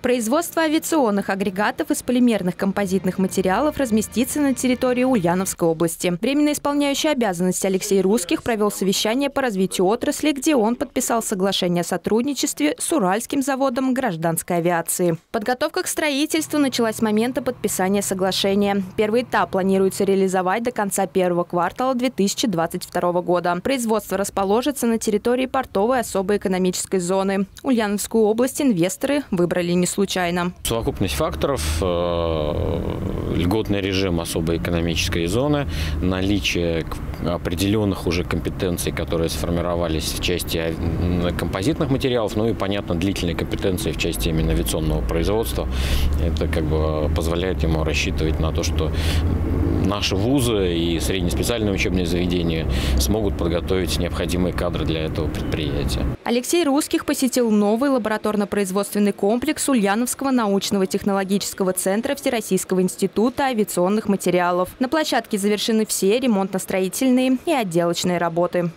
Производство авиационных агрегатов из полимерных композитных материалов разместится на территории Ульяновской области. Временно исполняющий обязанности Алексей Русских провел совещание по развитию отрасли, где он подписал соглашение о сотрудничестве с Уральским заводом гражданской авиации. Подготовка к строительству началась с момента подписания соглашения. Первый этап планируется реализовать до конца первого квартала 2022 года. Производство расположится на территории портовой особой экономической зоны. Ульяновскую область инвесторы выбрали не случайно. Совокупность факторов, льготный режим особой экономической зоны, наличие определенных уже компетенций, которые сформировались в части композитных материалов, ну и, понятно, длительные компетенции в части именно авиационного производства. Это позволяет ему рассчитывать на то, что наши вузы и среднеспециальные учебные заведения смогут подготовить необходимые кадры для этого предприятия. Алексей Русских посетил новый лабораторно-производственный комплекс Ульяновского научного технологического центра Всероссийского института авиационных материалов. На площадке завершены все ремонтно-строительные и отделочные работы.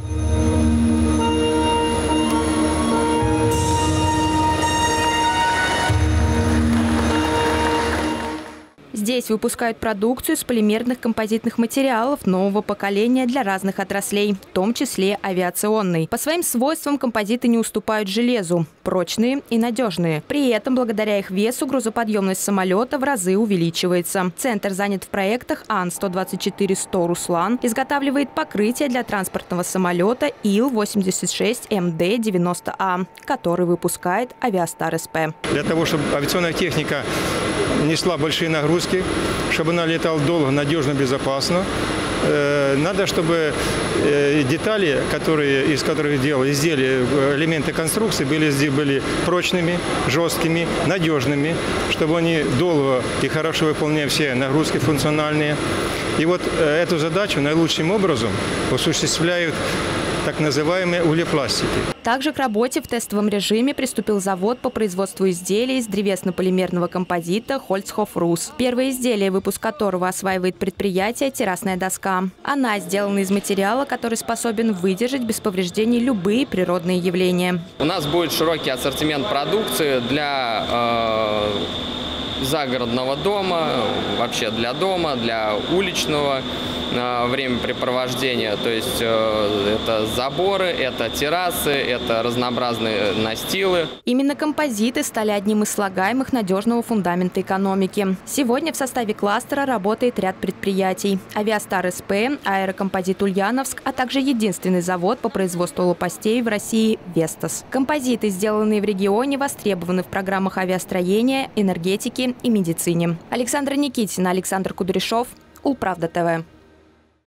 Здесь выпускают продукцию с полимерных композитных материалов нового поколения для разных отраслей, в том числе авиационной. По своим свойствам композиты не уступают железу, прочные и надежные. При этом, благодаря их весу, грузоподъемность самолета в разы увеличивается. Центр занят в проектах Ан-124-100 «Руслан», изготавливает покрытие для транспортного самолета Ил-86МД-90А, который выпускает Авиастар СП. Для того, чтобы авиационная техника несла большие нагрузки, чтобы она летала долго, надежно, безопасно. Надо, чтобы детали, из которых делали изделия, элементы конструкции, были прочными, жесткими, надежными, чтобы они долго и хорошо выполняли все нагрузки функциональные. И вот эту задачу наилучшим образом осуществляют так называемые углепластики. Также к работе в тестовом режиме приступил завод по производству изделий из древесно-полимерного композита Хольцхоф Рус. Первое изделие, выпуск которого осваивает предприятие «Террасная доска». Она сделана из материала, который способен выдержать без повреждений любые природные явления. У нас будет широкий ассортимент продукции для загородного дома, вообще для дома, для уличного времяпрепровождения. То есть это заборы, это террасы, это разнообразные настилы. Именно композиты стали одним из слагаемых надежного фундамента экономики. Сегодня в составе кластера работает ряд предприятий. Авиастар СП, Аэрокомпозит Ульяновск, а также единственный завод по производству лопастей в России «Вестас». Композиты, сделанные в регионе, востребованы в программах авиастроения, энергетики и медицине. Александра Никитина, Александр Кудряшов, Улправда ТВ.